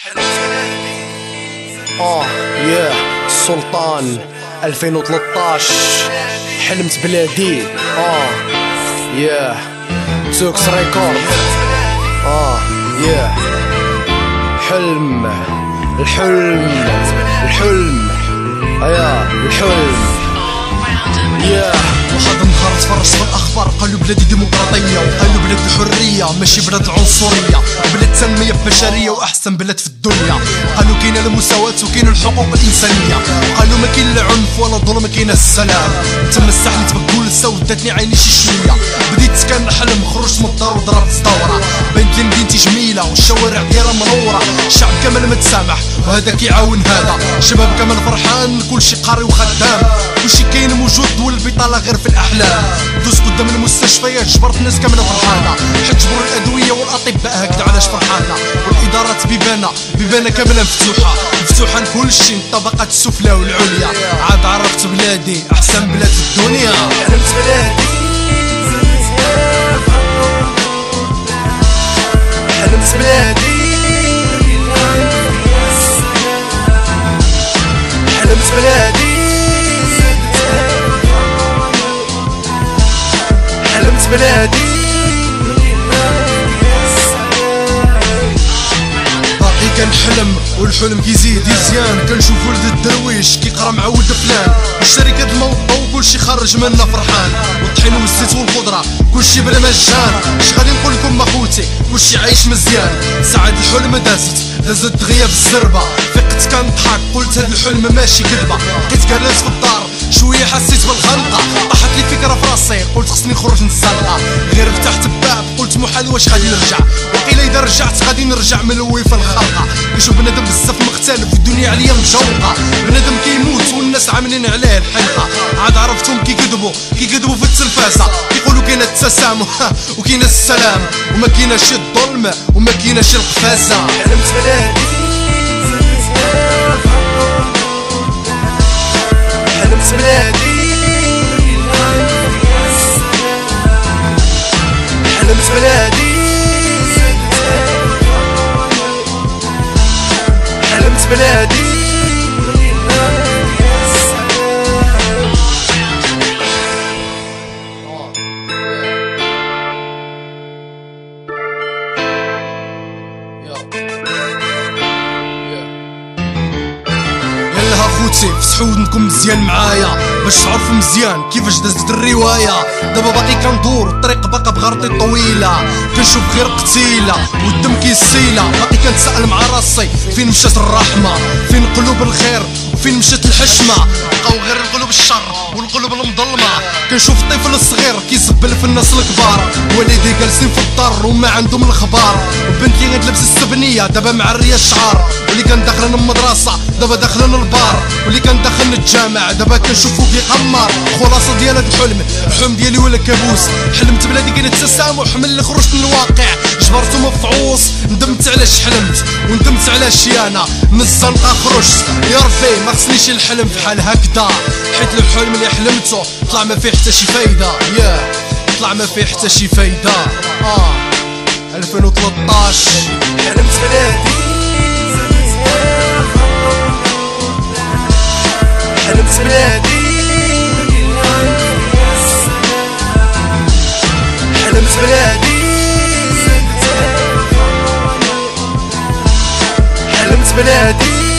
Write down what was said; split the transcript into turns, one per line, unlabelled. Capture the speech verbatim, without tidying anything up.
اه ياه السلطان ألفين وثلاثطاش حلمت بلادي. اه ياه توكس ريكورد. اه ياه حلم الحلم الحلم ايا الحلم ياه.
واحد النهار تفرجت في الاخبار قالوا بلادي ديمقراطيه وقالوا بلاد الحريه ماشي بلاد العنصريه، بلاد تنميه بشريه واحسن بلاد في الدنيا. قالوا كاين المساواه وكاين الحقوق الانسانيه، قالوا ما كاين لا عنف ولا ظلم كاين السلام. تم استحلت بكل سودتني عيني شي شويه، بديت كنحلم خرجت من الدار وضربت دوره، بنت لي مدينتي جميله والشوارع ديالها منوره، الشعب كامل متسامح وهذا كيعاون هذا، الشباب كامل فرحان كلشي قاري وخدام، كلشي كاين موجود والبطاله غير في الاحلام. دوز قدام المستشفيات جبرت الناس كامله فرحانه، حيت جبروا الادويه والاطباء هكذا علاش فرحانه، والادارات بيبانه بيبانه كامله مفتوحه مفتوحه لكلشي الطبقات السفلى والعليا. عاد عرفت بلادي احسن بلاد في الدنيا.
حلمت بلادي حلمت بلادي حلمت بلادي حلمت بلادي
باقي كنحلم والحلم كيزيد يزيان، كنشوف ولد الدرويش كيقرا مع ولد فلان، الشركات الموظفه وكلشي خرج منا فرحان، والطحين والزيت والخضره كلشي بلا مجان. اش غادي نقول لكم اخوتي كلشي عايش مزيان، ساعات الحلم دازت دازت دغيا بالزربه، فقت كنضحك قلت هاد الحلم ماشي كذبه، بقيت جالس في الدار شويه حسيت بالخنقه، طاحت لي فكره في راسي قلت خصني نخرج نتسلقه، غير فتحت الباب قلت محال واش غادي نرجع، وقيلا اذا رجعت غادي نرجع من الاول في الخلقه. كنشوف بنادم بزاف مختلف والدنيا عليا مجوقه، بنادم كيموت والناس عاملين عليه الحلقه، عاد عرفتهم كيكذبوا كيكذبوا في التلفازه، كيقولوا كاين التسامح وكاين السلام وما كايناش الظلم وما كايناش القفازه.
حلمت بلادي حلمت بلادي حلمت بلادي حلمت بلادي
خوتي فتحوا ودنكم مزيان معايا باش تعرفوا مزيان كيفاش دازت الروايه. دابا باقي كندور الطريق باقا بغرطي طويله، كنشوف غير قتيله والدم كيسيله، باقي كنتسائل مع راسي فين مشات الرحمه، فين قلوب الخير وفين مشات الحشمه، بقاو غير القلوب الشر والقلوب المظلمه. كنشوف الطفل الصغير كيسبل في الناس الكبار، والدي جالسين في الدار وما عندهم الخبار، وبنتي غتلبس السبنيه دابا معريه الشعر، واللي كان داخلين المدرسه دابا داخلين البار، واللي كان داخل الجامع دابا كنشوفو كيقمر. خلاصه ديال هاد الحلم الحلم ديالي ولا كابوس، حلمت بلادي كاين التسامح من اللي خرجت من الواقع، جبرتو مفعوص ندمت علاش حلمت وندمت علاش انا من الزنقه خرجت. يا ربي ما خصنيش الحلم فحال هكذا، حيت الحلم اللي حلمته طلع ما فيه حتى شي فايده، ياه طلع ما فيه حتى شي فايده. اه ألفين وثلاثطاش
حلمت بلادي حلمت بلادي حلمت بلادي حلمت بلادي